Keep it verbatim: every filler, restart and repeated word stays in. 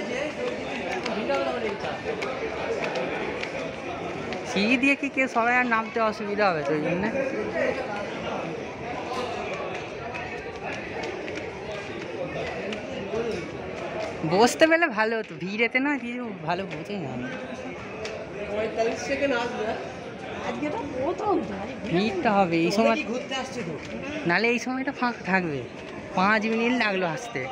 সিঁড়ি দিয়ে কি কেউ সবাই আর নামতে অসুবিধা হবে তো ওই জন্য বসতে পেলে ভালো হতো, ভিড়েতে না কিছু ভালো বোঝে না। ভিড়টা হবে এই সময়, নাহলে এই সময়টা ফাঁকা থাকবে। পাঁচ মিনিট লাগলো আসতে।